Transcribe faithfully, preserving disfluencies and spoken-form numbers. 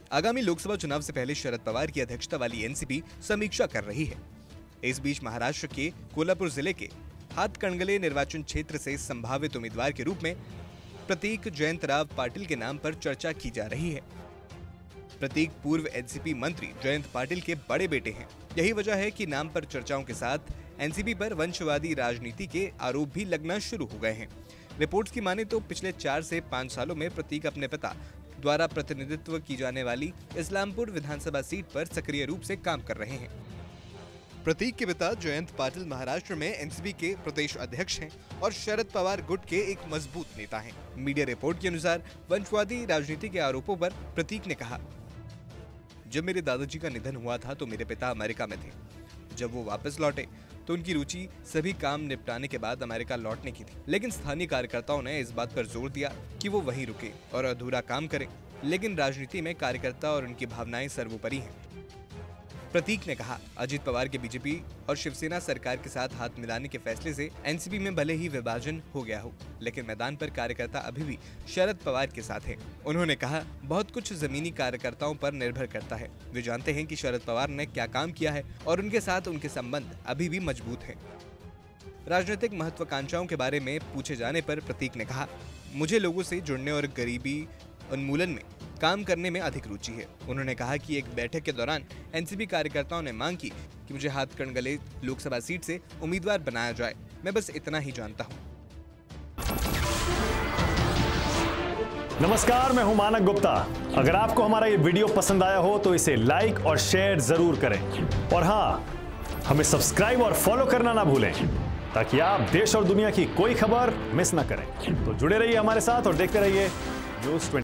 आगामी लोकसभा चुनाव से पहले शरद पवार की अध्यक्षता वाली एनसीपी समीक्षा कर रही है। इस बीच महाराष्ट्र के कोल्हापुर जिले के हातकणंगले निर्वाचन क्षेत्र से संभावित उम्मीदवार के रूप में प्रतीक जयंतराव पाटिल के नाम पर चर्चा की जा रही है। प्रतीक पूर्व एनसीपी मंत्री जयंत पाटिल के बड़े बेटे हैं। यही वजह है कि नाम पर चर्चाओं के साथ एनसीपी पर वंशवादी राजनीति के आरोप भी लगना शुरू हो गए हैं। रिपोर्ट्स की माने तो पिछले चार से पाँच सालों में प्रतीक अपने पिता द्वारा प्रतिनिधित्व की जाने वाली इस्लामपुर विधानसभा सीट पर सक्रिय रूप से काम कर रहे हैं। प्रतीक के पिता जयंत पाटिल महाराष्ट्र में एनसीपी के प्रदेश अध्यक्ष हैं और शरद पवार गुट के एक मजबूत नेता हैं। मीडिया रिपोर्ट के अनुसार वंशवादी राजनीति के आरोपों पर प्रतीक ने कहा, जब मेरे दादाजी का निधन हुआ था तो मेरे पिता अमेरिका में थे। जब वो वापस लौटे तो उनकी रुचि सभी काम निपटाने के बाद अमेरिका लौटने की थी, लेकिन स्थानीय कार्यकर्ताओं ने इस बात पर जोर दिया कि वो वहीं रुके और अधूरा काम करें। लेकिन राजनीति में कार्यकर्ता और उनकी भावनाएं सर्वोपरि हैं। प्रतीक ने कहा, अजित पवार के बीजेपी और शिवसेना सरकार के साथ हाथ मिलाने के फैसले से एनसीपी में भले ही विभाजन हो गया हो, लेकिन मैदान पर कार्यकर्ता अभी भी शरद पवार के साथ हैं। उन्होंने कहा, बहुत कुछ जमीनी कार्यकर्ताओं पर निर्भर करता है। वे जानते हैं कि शरद पवार ने क्या काम किया है और उनके साथ उनके संबंध अभी भी मजबूत हैं। राजनीतिक महत्वाकांक्षाओं के बारे में पूछे जाने पर प्रतीक ने कहा, मुझे लोगों से जुड़ने और गरीबी उन्मूलन में काम करने में अधिक रुचि है। उन्होंने कहा कि एक बैठक के दौरान एनसीपी कार्यकर्ताओं ने मांग की कि मुझे हातकणंगले लोकसभा सीट से उम्मीदवार बनाया जाए। मैं बस इतना ही जानता हूं। नमस्कार, मैं हूं मानक गुप्ता। अगर आपको हमारा ये वीडियो पसंद आया हो तो इसे लाइक और शेयर जरूर करें और हाँ, हमें सब्सक्राइब और फॉलो करना ना भूलें ताकि आप देश और दुनिया की कोई खबर मिस ना करें। तो जुड़े रहिए हमारे साथ और देखते रहिए न्यूज़ ट्वेंटी।